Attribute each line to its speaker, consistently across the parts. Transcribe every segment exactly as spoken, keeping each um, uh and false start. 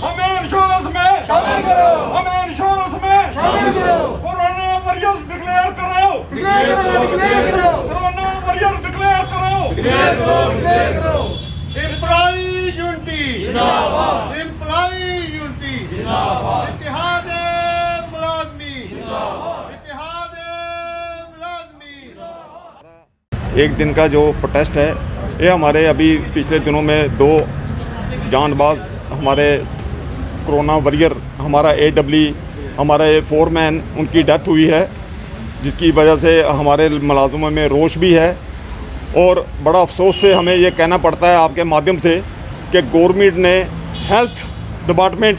Speaker 1: हमें इंश्योरेंस में शामिल करो, हमें इंश्योरेंस में शामिल करो। कोरोना वॉरियर्स डिक्लेयर करो, डिक्लेयर करो, डिक्लेयर करो। कोरोना वॉरियर डिक्लेयर करो, डिक्लेयर करो, डिक्लेयर करो। एम्प्लॉई यूनिटी जिंदाबाद, एम्प्लॉई यूनिटी जिंदाबाद, इत्तेहाद मुलाजमी जिंदाबाद, इत्तेहाद मुलाजमी जिंदाबाद।
Speaker 2: एक दिन का जो प्रोटेस्ट है ये हमारे अभी पिछले दिनों में दो जानबाज हमारे कोरोना वॉरियर हमारा ए डब्ल्यू हमारा ये फोरमैन उनकी डेथ हुई है, जिसकी वजह से हमारे मुलाजमों में रोष भी है। और बड़ा अफसोस से हमें ये कहना पड़ता है आपके माध्यम से कि गवर्नमेंट ने health department,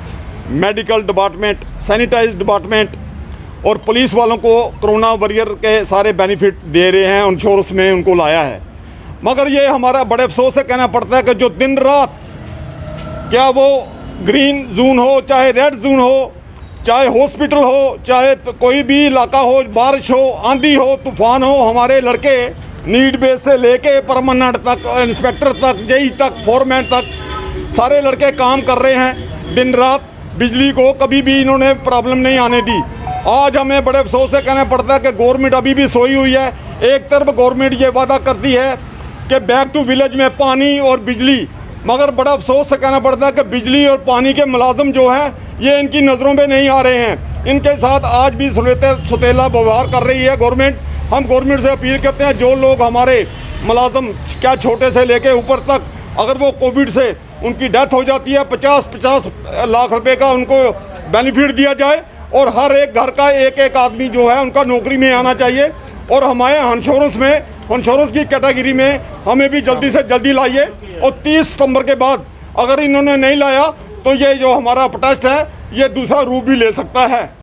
Speaker 2: medical department, sanitise department और पुलिस वालों को कोरोना वॉरियर के सारे बेनिफिट दे रहे हैं, इंश्योरेंस में उनको लाया है। मगर ये हमारा बड़े अफसोस से कहना पड़ता है कि जो दिन रात, क्या वो ग्रीन जोन हो, चाहे रेड जोन हो, चाहे हॉस्पिटल हो, चाहे तो कोई भी इलाका हो, बारिश हो, आंधी हो, तूफान हो, हमारे लड़के नीड बेस से लेके परमानेंट तक, इंस्पेक्टर तक, जेई तक, फोरमैन तक सारे लड़के काम कर रहे हैं दिन रात। बिजली को कभी भी इन्होंने प्रॉब्लम नहीं आने दी। आज हमें बड़े अफसोस से कहना पड़ता है कि गवर्नमेंट अभी भी सोई हुई है। एक तरफ गवर्नमेंट ये वादा करती है कि बैक टू विलेज में पानी और बिजली, मगर बड़ा अफसोस से कहना पड़ता है कि बिजली और पानी के मुलाजिम जो हैं ये इनकी नज़रों में नहीं आ रहे हैं। इनके साथ आज भी सुलेते सुतेला व्यवहार कर रही है गवर्नमेंट। हम गवर्नमेंट से अपील करते हैं, जो लोग हमारे मुलाजिम क्या छोटे से लेके ऊपर तक, अगर वो कोविड से उनकी डेथ हो जाती है, पचास पचास लाख रुपए का उनको बेनिफिट दिया जाए और हर एक घर का एक एक आदमी जो है उनका नौकरी में आना चाहिए। और हमारे इंश्योरेंस में, इंश्योरेंस की कैटेगरी में हमें भी जल्दी से जल्दी लाइए। और तीस सितंबर के बाद अगर इन्होंने नहीं लाया तो ये जो हमारा प्रोटेस्ट है ये दूसरा रूप भी ले सकता है।